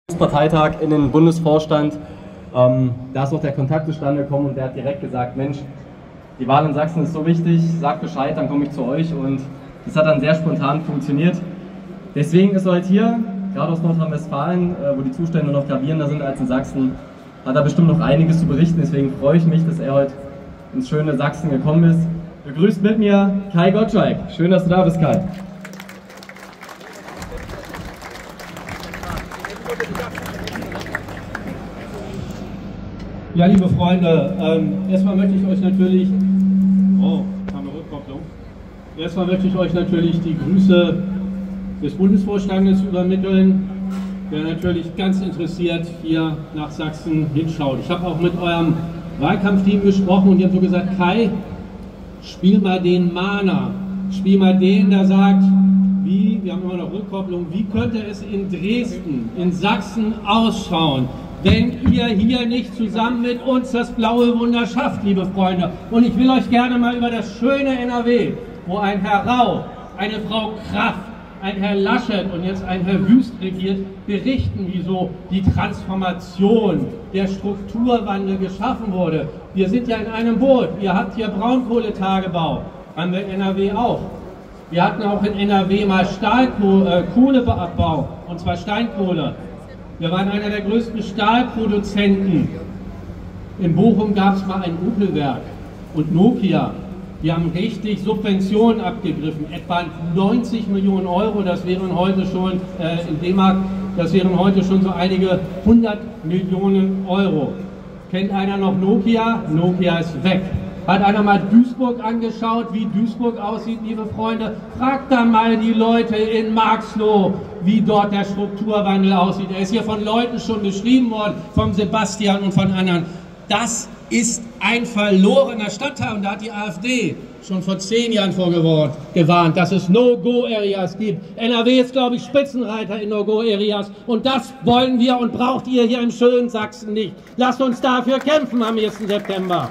Parteitag in den Bundesvorstand, da ist noch der Kontakt zustande gekommen und der hat direkt gesagt, Mensch, die Wahl in Sachsen ist so wichtig, sagt Bescheid, dann komme ich zu euch, und das hat dann sehr spontan funktioniert. Deswegen ist er heute hier, gerade aus Nordrhein-Westfalen, wo die Zustände noch gravierender sind als in Sachsen, hat er bestimmt noch einiges zu berichten, deswegen freue ich mich, dass er heute ins schöne Sachsen gekommen ist. Begrüßt mit mir Kai Gottschalk. Schön, dass du da bist, Kai. Ja, liebe Freunde, erstmal möchte ich euch natürlich, die Grüße des Bundesvorstandes übermitteln, der natürlich ganz interessiert hier nach Sachsen hinschaut. Ich habe auch mit eurem Wahlkampfteam gesprochen und die haben so gesagt, Kai, spiel mal den Mahner, spiel mal den, der sagt, wir haben immer noch Rückkopplung, wie könnte es in Dresden, in Sachsen ausschauen, wenn ihr hier nicht zusammen mit uns das blaue Wunder schafft, liebe Freunde. Und ich will euch gerne mal über das schöne NRW, wo ein Herr Rau, eine Frau Kraft, ein Herr Laschet und jetzt ein Herr Wüst regiert, berichten, wieso die Transformation, der Strukturwandel geschaffen wurde. Wir sind ja in einem Boot. Ihr habt hier Braunkohletagebau, haben wir in NRW auch. Wir hatten auch in NRW mal Kohleabbau, und zwar Steinkohle. Wir waren einer der größten Stahlproduzenten. In Bochum gab es mal ein Opelwerk und Nokia. Die haben richtig Subventionen abgegriffen, etwa 90 Millionen Euro, das wären heute schon in D-Mark, das wären heute schon so einige 100 Millionen Euro. Kennt einer noch Nokia? Nokia ist weg. Hat einer mal Duisburg angeschaut, wie Duisburg aussieht, liebe Freunde? Fragt da mal die Leute in Marxloh, wie dort der Strukturwandel aussieht. Er ist hier von Leuten schon beschrieben worden, vom Sebastian und von anderen. Das ist ein verlorener Stadtteil, und da hat die AfD schon vor 10 Jahren vorgewarnt, dass es No-Go-Areas gibt. NRW ist, glaube ich, Spitzenreiter in No-Go-Areas, und das wollen wir und braucht ihr hier im schönen Sachsen nicht. Lasst uns dafür kämpfen am 1. September.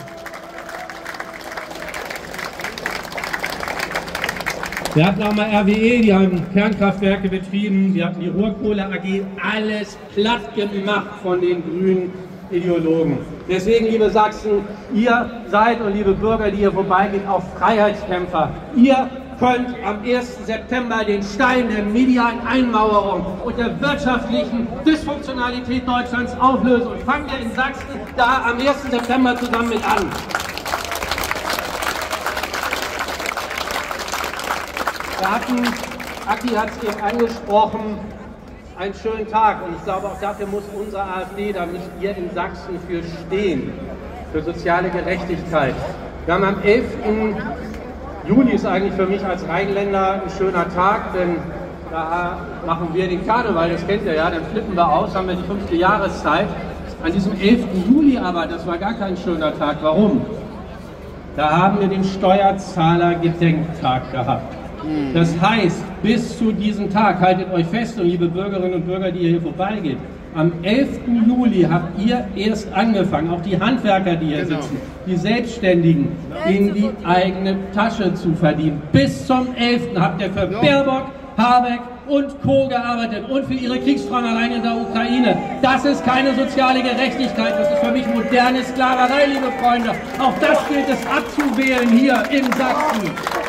Wir hatten auch mal RWE, die haben Kernkraftwerke betrieben, wir hatten die Ruhrkohle AG, alles platt gemacht von den grünen Ideologen. Deswegen, liebe Sachsen, ihr seid, und liebe Bürger, die hier vorbeigehen, auch Freiheitskämpfer. Ihr könnt am 1. September den Stein der medialen Einmauerung und der wirtschaftlichen Dysfunktionalität Deutschlands auflösen. Und fangen wir in Sachsen da am 1. September zusammen mit an. Wir hatten, Aki hat es eben angesprochen, einen schönen Tag, und ich glaube, auch dafür muss unsere AfD, da müsst ihr in Sachsen für stehen, für soziale Gerechtigkeit. Wir haben am 11. Juli, ist eigentlich für mich als Rheinländer ein schöner Tag, denn da machen wir den Karneval, das kennt ihr ja, dann flippen wir aus, haben wir die 5. Jahreszeit. An diesem 11. Juli aber, das war gar kein schöner Tag. Warum? Da haben wir den Steuerzahler-Gedenktag gehabt. Das heißt, bis zu diesem Tag, haltet euch fest, und liebe Bürgerinnen und Bürger, die ihr hier vorbeigeht, am 11. Juli habt ihr erst angefangen, auch die Handwerker, die hier sitzen, die Selbstständigen, in die eigene Tasche zu verdienen. Bis zum 11. habt ihr für Baerbock, Habeck und Co. gearbeitet und für ihre Kriegsfrauen allein in der Ukraine. Das ist keine soziale Gerechtigkeit, das ist für mich moderne Sklaverei, liebe Freunde. Auch das gilt es abzuwählen hier in Sachsen.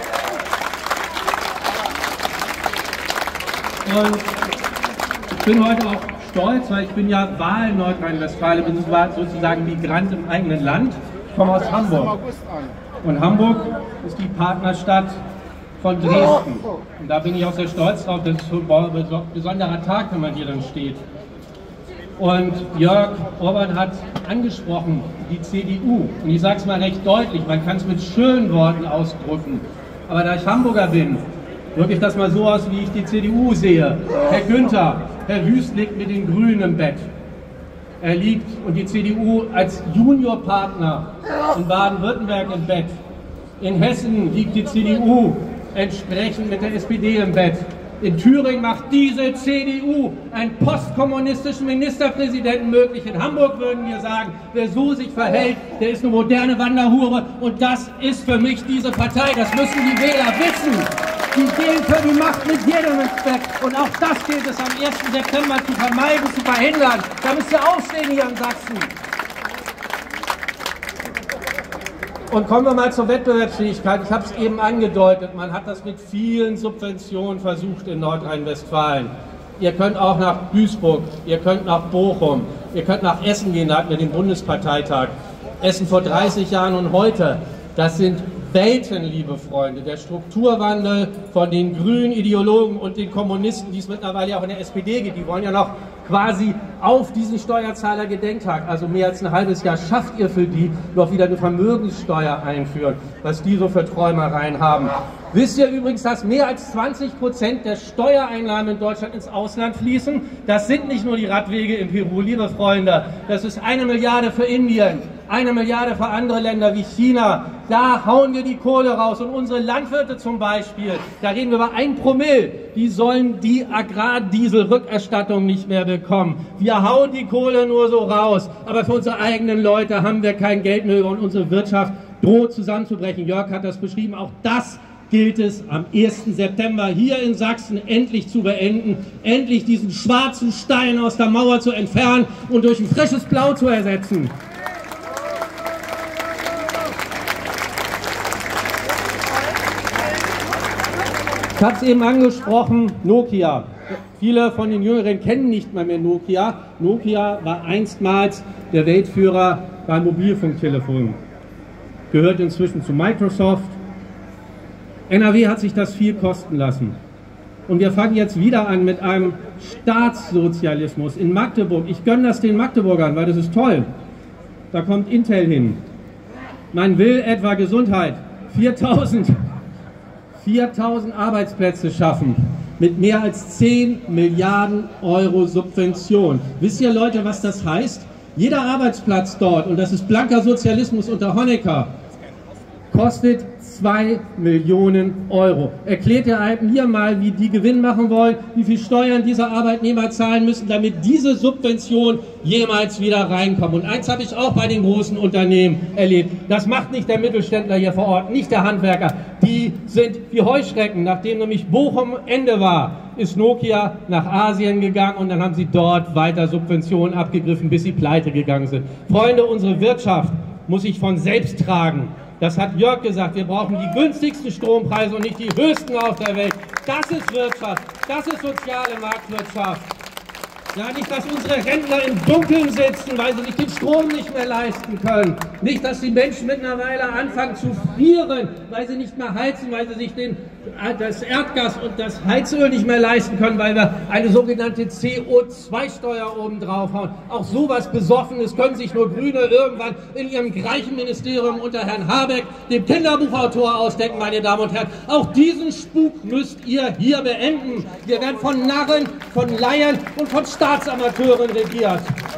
Und ich bin heute auch stolz, weil ich bin ja Wahl in Nordrhein-Westfalen, bin sozusagen Migrant im eigenen Land. Ich komme aus Hamburg. Und Hamburg ist die Partnerstadt von Dresden. Und da bin ich auch sehr stolz drauf, das ist so ein besonderer Tag, wenn man hier dann steht. Und Jörg Orban hat angesprochen, die CDU. Und ich sage es mal recht deutlich, man kann es mit schönen Worten ausdrücken. Aber da ich Hamburger bin, drücke ich das mal so aus, wie ich die CDU sehe. Herr Günther, Herr Wüst liegt mit den Grünen im Bett. Er liegt, und die CDU als Juniorpartner in Baden-Württemberg im Bett. In Hessen liegt die CDU entsprechend mit der SPD im Bett. In Thüringen macht diese CDU einen postkommunistischen Ministerpräsidenten möglich. In Hamburg würden wir sagen, wer so sich verhält, der ist eine moderne Wanderhure. Und das ist für mich diese Partei. Das müssen die Wähler wissen. Die gehen für die Macht mit jedem Respekt. Und auch das gilt es am 1. September zu vermeiden, zu verhindern. Da müsst ihr aufstehen hier in Sachsen. Und kommen wir mal zur Wettbewerbsfähigkeit. Ich habe es eben angedeutet, man hat das mit vielen Subventionen versucht in Nordrhein-Westfalen. Ihr könnt auch nach Duisburg, ihr könnt nach Bochum, ihr könnt nach Essen gehen, da hatten wir den Bundesparteitag. Essen vor 30 Jahren und heute, das sind Welten, liebe Freunde. Der Strukturwandel von den grünen Ideologen und den Kommunisten, die es mittlerweile auch in der SPD gibt, die wollen ja noch quasi auf diesen Steuerzahlergedenktag, also mehr als ein halbes Jahr, schafft ihr für die noch wieder eine Vermögenssteuer einführen, was die so für Träumereien haben. Wisst ihr übrigens, dass mehr als 20% der Steuereinnahmen in Deutschland ins Ausland fließen? Das sind nicht nur die Radwege in Peru, liebe Freunde. Das ist 1 Milliarde für Indien, 1 Milliarde für andere Länder wie China. Da hauen wir die Kohle raus. Und unsere Landwirte zum Beispiel, da reden wir über 1 Promille, die sollen die Agrardieselrückerstattung nicht mehr bekommen. Wir hauen die Kohle nur so raus. Aber für unsere eigenen Leute haben wir kein Geld mehr und unsere Wirtschaft droht zusammenzubrechen. Jörg hat das beschrieben. Auch das gilt es am 1. September hier in Sachsen endlich zu beenden, endlich diesen schwarzen Stein aus der Mauer zu entfernen und durch ein frisches Blau zu ersetzen. Ich habe es eben angesprochen, Nokia. Viele von den Jüngeren kennen nicht mal mehr Nokia. Nokia war einstmals der Weltführer bei Mobilfunktelefonen. Gehört inzwischen zu Microsoft. NRW hat sich das viel kosten lassen. Und wir fangen jetzt wieder an mit einem Staatssozialismus in Magdeburg. Ich gönne das den Magdeburgern, weil das ist toll. Da kommt Intel hin. Man will etwa Gesundheit. 4000 Arbeitsplätze schaffen mit mehr als 10 Milliarden Euro Subvention. Wisst ihr, Leute, was das heißt? Jeder Arbeitsplatz dort, und das ist blanker Sozialismus unter Honecker, kostet 2 Millionen Euro. Erklärt ihr Alpen hier mal, wie die Gewinn machen wollen, wie viel Steuern diese Arbeitnehmer zahlen müssen, damit diese Subvention jemals wieder reinkommt. Und eins habe ich auch bei den großen Unternehmen erlebt. Das macht nicht der Mittelständler hier vor Ort, nicht der Handwerker. Die sind wie Heuschrecken. Nachdem nämlich Bochum Ende war, ist Nokia nach Asien gegangen und dann haben sie dort weiter Subventionen abgegriffen, bis sie pleite gegangen sind. Freunde, unsere Wirtschaft muss sich von selbst tragen. Das hat Jörg gesagt, wir brauchen die günstigsten Strompreise und nicht die höchsten auf der Welt. Das ist Wirtschaft, das ist soziale Marktwirtschaft. Ja, nicht, dass unsere Rentner im Dunkeln sitzen, weil sie sich den Strom nicht mehr leisten können. Nicht, dass die Menschen mittlerweile anfangen zu frieren, weil sie nicht mehr heizen, weil sie sich das Erdgas und das Heizöl nicht mehr leisten können, weil wir eine sogenannte CO2-Steuer oben drauf hauen. Auch sowas Besoffenes können sich nur Grüne irgendwann in ihrem gleichen Ministerium unter Herrn Habeck, dem Kinderbuchautor, ausdenken, meine Damen und Herren. Auch diesen Spuk müsst ihr hier beenden. Wir werden von Narren, von Laien und von Staatsamateuren regiert.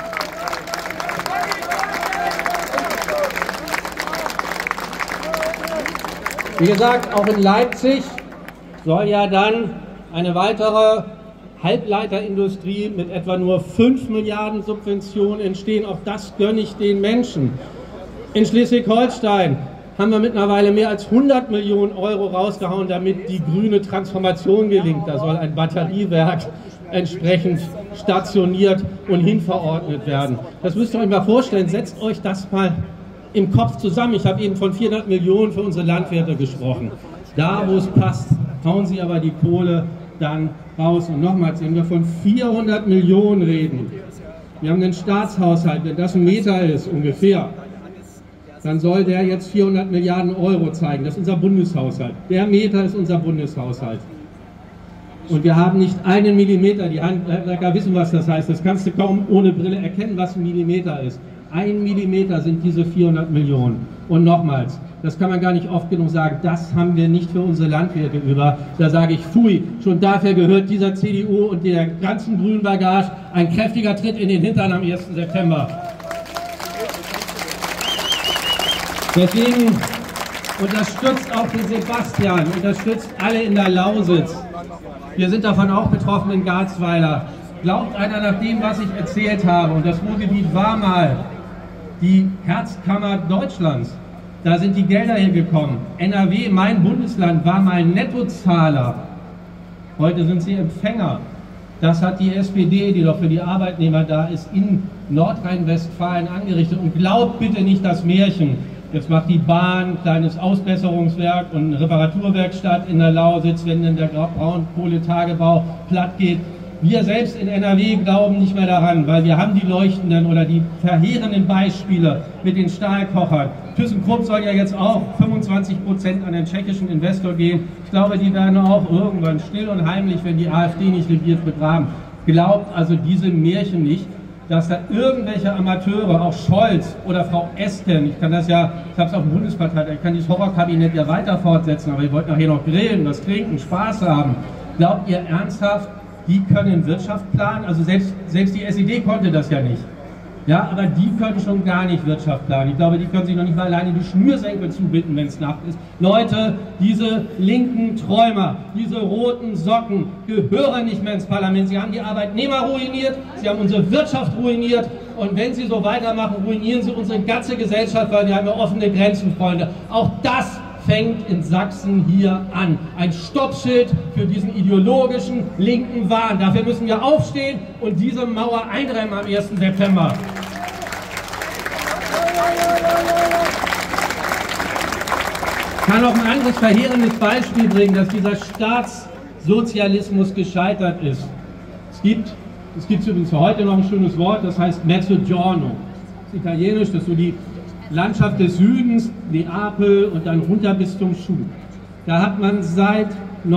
Wie gesagt, auch in Leipzig soll ja dann eine weitere Halbleiterindustrie mit etwa nur 5 Milliarden Subventionen entstehen. Auch das gönne ich den Menschen. In Schleswig-Holstein haben wir mittlerweile mehr als 100 Millionen Euro rausgehauen, damit die grüne Transformation gelingt. Da soll ein Batteriewerk entsprechend stationiert und hinverordnet werden. Das müsst ihr euch mal vorstellen. Setzt euch das mal im Kopf zusammen. Ich habe eben von 400 Millionen für unsere Landwirte gesprochen. Da, wo es passt, hauen sie aber die Kohle dann raus. Und nochmals, wenn wir von 400 Millionen reden, wir haben den Staatshaushalt, wenn das ein Meter ist ungefähr, dann soll der jetzt 400 Milliarden Euro zeigen. Das ist unser Bundeshaushalt. Der Meter ist unser Bundeshaushalt. Und wir haben nicht einen Millimeter. Die Handwerker wissen, was das heißt. Das kannst du kaum ohne Brille erkennen, was ein Millimeter ist. 1 Millimeter sind diese 400 Millionen. Und nochmals, das kann man gar nicht oft genug sagen, das haben wir nicht für unsere Landwirte über. Da sage ich, pfui, schon dafür gehört dieser CDU und der ganzen grünen Bagage ein kräftiger Tritt in den Hintern am 1. September. Deswegen unterstützt auch den Sebastian, unterstützt alle in der Lausitz. Wir sind davon auch betroffen in Garzweiler. Glaubt einer nach dem, was ich erzählt habe, und das Ruhrgebiet war mal die Herzkammer Deutschlands. Da sind die Gelder hingekommen. NRW, mein Bundesland, war mal Nettozahler. Heute sind sie Empfänger. Das hat die SPD, die doch für die Arbeitnehmer da ist, in Nordrhein-Westfalen angerichtet. Und glaubt bitte nicht das Märchen. Jetzt macht die Bahn ein kleines Ausbesserungswerk und eine Reparaturwerkstatt in der Lausitz, wenn denn der Braunkohletagebau platt geht. Wir selbst in NRW glauben nicht mehr daran, weil wir haben die leuchtenden oder die verheerenden Beispiele mit den Stahlkochern. ThyssenKrupp soll ja jetzt auch 25% an den tschechischen Investor gehen. Ich glaube, die werden auch irgendwann still und heimlich, wenn die AfD nicht regiert, begraben. Glaubt also diese Märchen nicht, dass da irgendwelche Amateure, auch Scholz oder Frau Esken, ich habe es auf dem Bundesparteitag, ich kann dieses Horrorkabinett ja weiter fortsetzen, aber ihr wollt nachher noch grillen, was trinken, Spaß haben. Glaubt ihr ernsthaft, die können Wirtschaft planen? Also selbst die SED konnte das ja nicht. Ja, aber die können schon gar nicht Wirtschaft planen. Ich glaube, die können sich noch nicht mal alleine die Schnürsenkel zubinden, wenn es Nacht ist. Leute, diese linken Träumer, diese roten Socken gehören nicht mehr ins Parlament. Sie haben die Arbeitnehmer ruiniert, sie haben unsere Wirtschaft ruiniert und wenn sie so weitermachen, ruinieren sie unsere ganze Gesellschaft, weil wir haben ja offene Grenzen, Freunde. Auch das fängt in Sachsen hier an. Ein Stoppschild für diesen ideologischen linken Wahn. Dafür müssen wir aufstehen und diese Mauer einräumen am 1. September. Ich kann noch ein anderes verheerendes Beispiel bringen, dass dieser Staatssozialismus gescheitert ist. Es gibt übrigens für heute noch ein schönes Wort, das heißt Mezzogiorno. Das ist italienisch, das ist so die Landschaft des Südens, Neapel und dann runter bis zum Schuh. Da hat man seit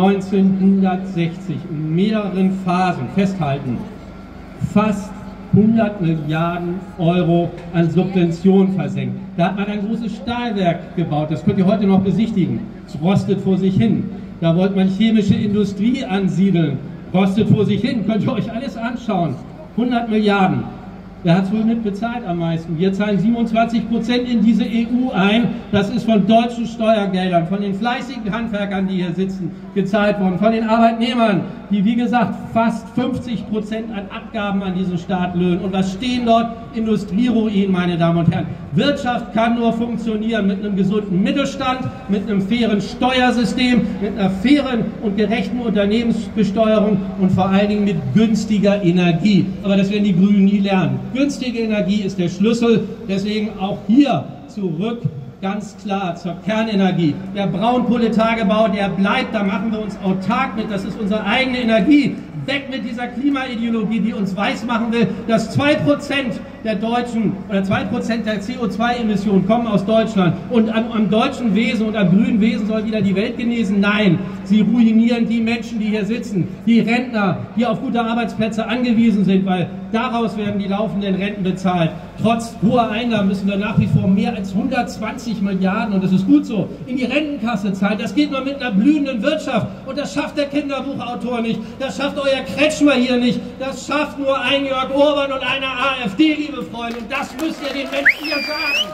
1960 in mehreren Phasen, festhalten, fast 100 Milliarden Euro an Subventionen versenkt. Da hat man ein großes Stahlwerk gebaut, das könnt ihr heute noch besichtigen. Es rostet vor sich hin. Da wollte man chemische Industrie ansiedeln, rostet vor sich hin, könnt ihr euch alles anschauen. 100 Milliarden. Wer hat es wohl mit bezahlt am meisten? Wir zahlen 27% in diese EU ein. Das ist von deutschen Steuergeldern, von den fleißigen Handwerkern, die hier sitzen, gezahlt worden, von den Arbeitnehmern, die wie gesagt fast 50% an Abgaben an diesen Staat löhnen. Und was stehen dort? Industrieruin, meine Damen und Herren. Wirtschaft kann nur funktionieren mit einem gesunden Mittelstand, mit einem fairen Steuersystem, mit einer fairen und gerechten Unternehmensbesteuerung und vor allen Dingen mit günstiger Energie. Aber das werden die Grünen nie lernen. Günstige Energie ist der Schlüssel, deswegen auch hier zurück ganz klar zur Kernenergie. Der Braunkohletagebau, der bleibt, da machen wir uns autark mit, das ist unsere eigene Energie. Weg mit dieser Klimaideologie, die uns weismachen will, dass 2% der Deutschen oder 2% der CO2-Emissionen kommen aus Deutschland und am deutschen Wesen und am grünen Wesen soll wieder die Welt genesen. Nein, sie ruinieren die Menschen, die hier sitzen, die Rentner, die auf gute Arbeitsplätze angewiesen sind, weil daraus werden die laufenden Renten bezahlt. Trotz hoher Einnahmen müssen wir nach wie vor mehr als 120 Milliarden, und das ist gut so, in die Rentenkasse zahlen. Das geht nur mit einer blühenden Wirtschaft und das schafft der Kinderbuchautor nicht, das schafft euer Kretschmer hier nicht, das schafft nur ein Jörg Orban und eine AfD, liebe Freunde, und das müsst ihr den Menschen hier sagen.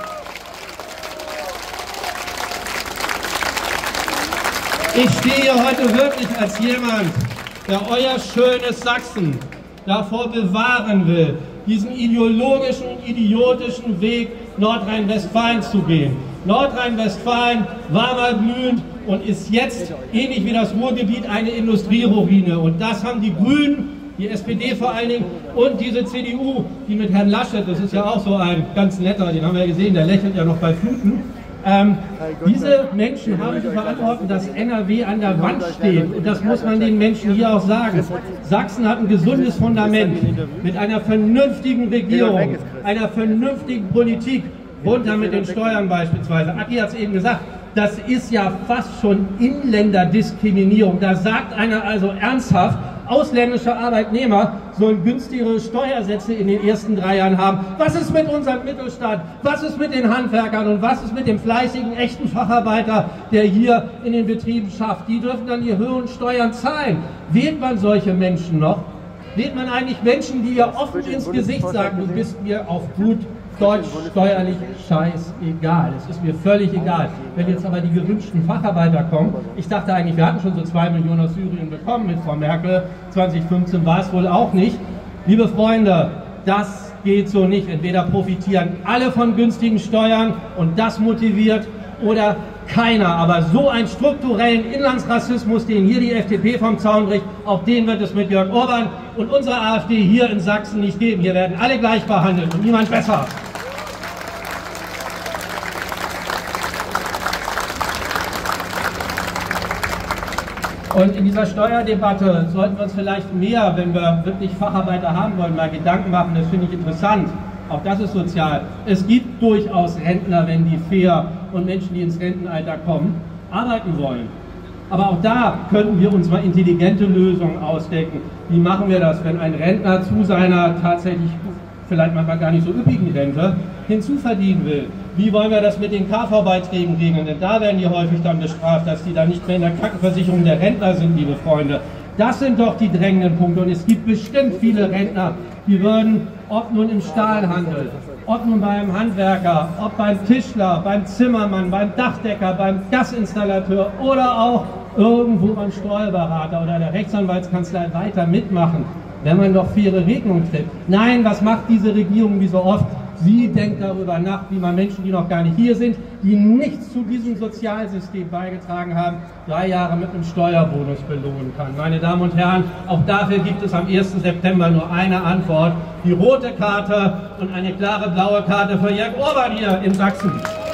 Ich stehe hier heute wirklich als jemand, der euer schönes Sachsen davor bewahren will, diesen ideologischen und idiotischen Weg Nordrhein-Westfalen zu gehen. Nordrhein-Westfalen war mal blühend und ist jetzt, ähnlich wie das Ruhrgebiet, eine Industrieruine. Und das haben die Grünen, die SPD vor allen Dingen und diese CDU, die mit Herrn Laschet, das ist ja auch so ein ganz netter, den haben wir ja gesehen, der lächelt ja noch bei Fluten. Diese Menschen haben zu verantworten, dass NRW an der Wand steht. Und das muss man den Menschen hier auch sagen. Sachsen hat ein gesundes Fundament mit einer vernünftigen Regierung, einer vernünftigen Politik, runter mit den Steuern beispielsweise. Aki hat es eben gesagt, das ist ja fast schon Inländerdiskriminierung. Da sagt einer also ernsthaft, ausländische Arbeitnehmer sollen günstigere Steuersätze in den ersten 3 Jahren haben. Was ist mit unserem Mittelstand? Was ist mit den Handwerkern? Und was ist mit dem fleißigen, echten Facharbeiter, der hier in den Betrieben schafft? Die dürfen dann die höheren Steuern zahlen. Wählt man solche Menschen noch? Wählt man eigentlich Menschen, die ihr offen ins Gesicht sagen, du bist mir auf gut Deutsch steuerlich scheißegal. Es ist mir völlig egal. Wenn jetzt aber die gewünschten Facharbeiter kommen, ich dachte eigentlich, wir hatten schon so 2 Millionen aus Syrien bekommen mit Frau Merkel, 2015 war es wohl auch nicht. Liebe Freunde, das geht so nicht. Entweder profitieren alle von günstigen Steuern und das motiviert oder keiner. Aber so einen strukturellen Inlandsrassismus, den hier die FDP vom Zaun bricht, auch den wird es mit Jörg Orban und unserer AfD hier in Sachsen nicht geben. Hier werden alle gleich behandelt und niemand besser. Und in dieser Steuerdebatte sollten wir uns vielleicht mehr, wenn wir wirklich Facharbeiter haben wollen, mal Gedanken machen. Das finde ich interessant. Auch das ist sozial. Es gibt durchaus Rentner, wenn die fair und Menschen, die ins Rentenalter kommen, arbeiten wollen. Aber auch da könnten wir uns mal intelligente Lösungen ausdenken. Wie machen wir das, wenn ein Rentner zu seiner tatsächlich vielleicht manchmal gar nicht so üppigen Rente hinzuverdienen will? Wie wollen wir das mit den KV-Beiträgen regeln? Denn da werden die häufig dann bestraft, dass die dann nicht mehr in der Krankenversicherung der Rentner sind, liebe Freunde. Das sind doch die drängenden Punkte. Und es gibt bestimmt viele Rentner, die würden, ob nun im Stahlhandel, ob nun beim Handwerker, ob beim Tischler, beim Zimmermann, beim Dachdecker, beim Gasinstallateur oder auch irgendwo beim Steuerberater oder der Rechtsanwaltskanzlei weiter mitmachen, wenn man doch faire Regelungen trifft. Nein, was macht diese Regierung wie so oft? Sie denkt darüber nach, wie man Menschen, die noch gar nicht hier sind, die nichts zu diesem Sozialsystem beigetragen haben, 3 Jahre mit einem Steuerbonus belohnen kann. Meine Damen und Herren, auch dafür gibt es am 1. September nur eine Antwort. Die rote Karte und eine klare blaue Karte für Jörg Orban hier in Sachsen.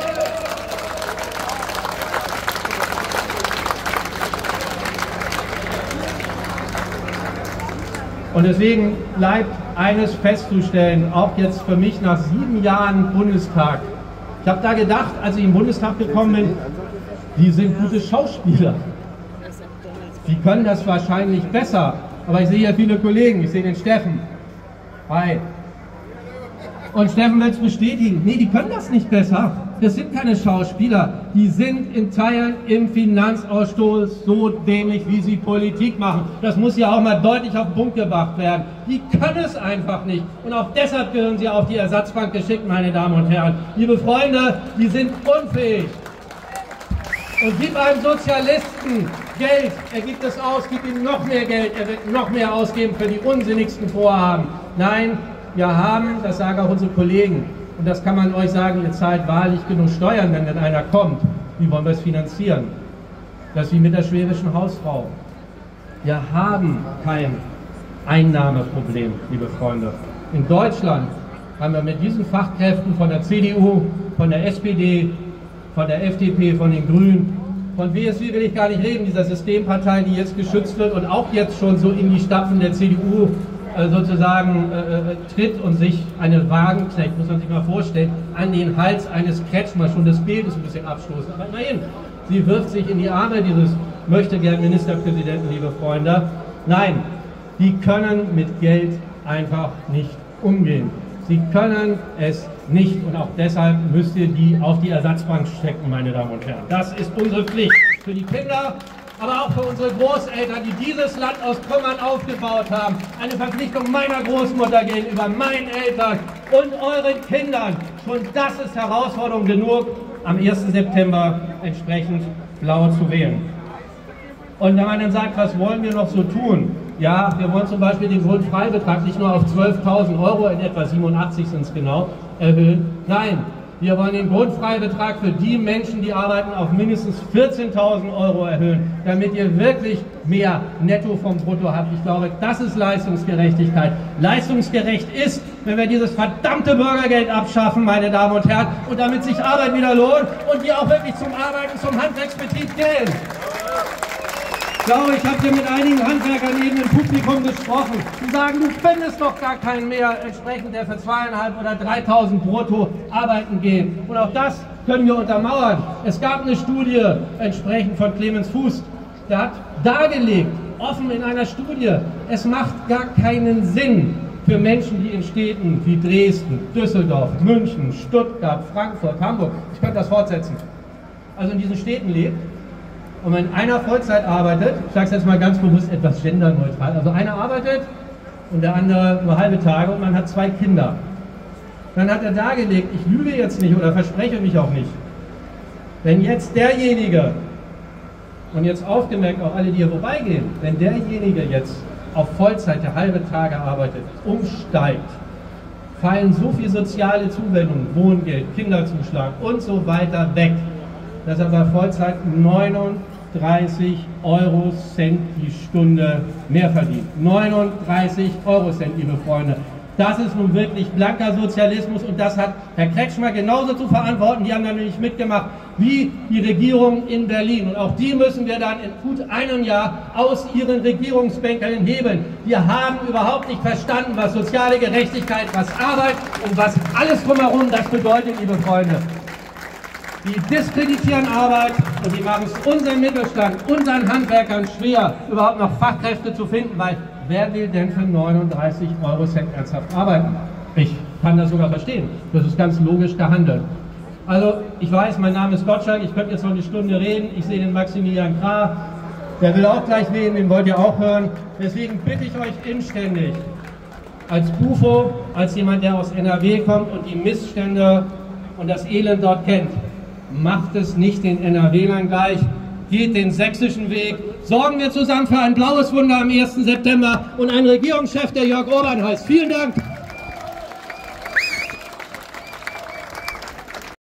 Und deswegen bleibt eines festzustellen, auch jetzt für mich nach 7 Jahren Bundestag. Ich habe da gedacht, als ich in den Bundestag gekommen bin, die sind gute Schauspieler. Die können das wahrscheinlich besser. Aber ich sehe hier viele Kollegen, ich sehe den Steffen. Hi. Und Steffen wird es bestätigen, nee, die können das nicht besser. Das sind keine Schauspieler. Die sind in Teilen im Finanzausschuss so dämlich, wie sie Politik machen. Das muss ja auch mal deutlich auf den Punkt gebracht werden. Die können es einfach nicht. Und auch deshalb gehören sie auf die Ersatzbank geschickt, meine Damen und Herren. Liebe Freunde, die sind unfähig. Und gib einem Sozialisten Geld, er gibt es aus, gib ihm noch mehr Geld, er wird noch mehr ausgeben für die unsinnigsten Vorhaben. Nein, wir haben, das sagen auch unsere Kollegen, und das kann man euch sagen, ihr zahlt wahrlich genug Steuern, wenn denn einer kommt. Wie wollen wir es finanzieren? Das ist wie mit der schwäbischen Hausfrau. Wir haben kein Einnahmeproblem, liebe Freunde. In Deutschland haben wir mit diesen Fachkräften von der CDU, von der SPD, von der FDP, von den Grünen, von WSW will ich gar nicht reden, dieser Systempartei, die jetzt geschützt wird und auch jetzt schon so in die Stapfen der CDU sozusagen tritt und sich eine Wagenknecht, muss man sich mal vorstellen, an den Hals eines Kretschmers, schon das Bild ist ein bisschen abstoßend, aber immerhin, sie wirft sich in die Arme dieses Möchtegern-Ministerpräsidenten, liebe Freunde. Nein, die können mit Geld einfach nicht umgehen. Sie können es nicht und auch deshalb müsst ihr die auf die Ersatzbank stecken, meine Damen und Herren. Das ist unsere Pflicht für die Kinder, aber auch für unsere Großeltern, die dieses Land aus Trümmern aufgebaut haben. Eine Verpflichtung meiner Großmutter gegenüber meinen Eltern und euren Kindern. Schon das ist Herausforderung genug, am 1. September entsprechend blau zu wählen. Und wenn man dann sagt, was wollen wir noch so tun? Ja, wir wollen zum Beispiel den Grundfreibetrag nicht nur auf 12.000 Euro, in etwa 87 sind es genau, erhöhen. Nein, wir wollen den Grundfreibetrag für die Menschen, die arbeiten, auf mindestens 14.000 Euro erhöhen, damit ihr wirklich mehr Netto vom Brutto habt. Ich glaube, das ist Leistungsgerechtigkeit. Leistungsgerecht ist, wenn wir dieses verdammte Bürgergeld abschaffen, meine Damen und Herren, und damit sich Arbeit wieder lohnt und die auch wirklich zum Arbeiten, zum Handwerksbetrieb gehen. Ich glaube, ich habe hier mit einigen Handwerkern eben im Publikum gesprochen. Die sagen, du findest doch gar keinen mehr entsprechend, der für 2.500 oder 3.000 brutto arbeiten geht. Und auch das können wir untermauern. Es gab eine Studie entsprechend von Clemens Fuß, der hat dargelegt, offen in einer Studie, es macht gar keinen Sinn für Menschen, die in Städten wie Dresden, Düsseldorf, München, Stuttgart, Frankfurt, Hamburg, ich könnte das fortsetzen, also in diesen Städten lebt. Und wenn einer Vollzeit arbeitet, ich sage es jetzt mal ganz bewusst etwas genderneutral, also einer arbeitet und der andere nur halbe Tage und man hat 2 Kinder, dann hat er dargelegt, ich lüge jetzt nicht oder verspreche mich auch nicht, wenn jetzt derjenige, und jetzt aufgemerkt auch alle, die hier vorbeigehen, wenn derjenige jetzt auf Vollzeit, der halbe Tage arbeitet, umsteigt fallen so viele soziale Zuwendungen, Wohngeld, Kinderzuschlag und so weiter weg, dass er bei Vollzeit 39 Eurocent die Stunde mehr verdient. 39 Eurocent, liebe Freunde. Das ist nun wirklich blanker Sozialismus und das hat Herr Kretschmer genauso zu verantworten. Die haben da nämlich mitgemacht wie die Regierung in Berlin. Und auch die müssen wir dann in gut einem Jahr aus ihren Regierungsbänken hebeln. Wir haben überhaupt nicht verstanden, was soziale Gerechtigkeit, was Arbeit und was alles drumherum das bedeutet, liebe Freunde. Die diskreditieren Arbeit und die machen es unserem Mittelstand, unseren Handwerkern schwer, überhaupt noch Fachkräfte zu finden, weil wer will denn für 39 Eurocent ernsthaft arbeiten? Ich kann das sogar verstehen. Das ist ganz logisch gehandelt. Also, ich weiß, mein Name ist Gottschalk, ich könnte jetzt noch eine Stunde reden. Ich sehe den Maximilian Krah, der will auch gleich reden, den wollt ihr auch hören. Deswegen bitte ich euch inständig, als Bufo, als jemand, der aus NRW kommt und die Missstände und das Elend dort kennt, macht es nicht den NRWlern gleich, geht den sächsischen Weg, sorgen wir zusammen für ein blaues Wunder am 1. September und einen Regierungschef, der Jörg Orban heißt. Vielen Dank!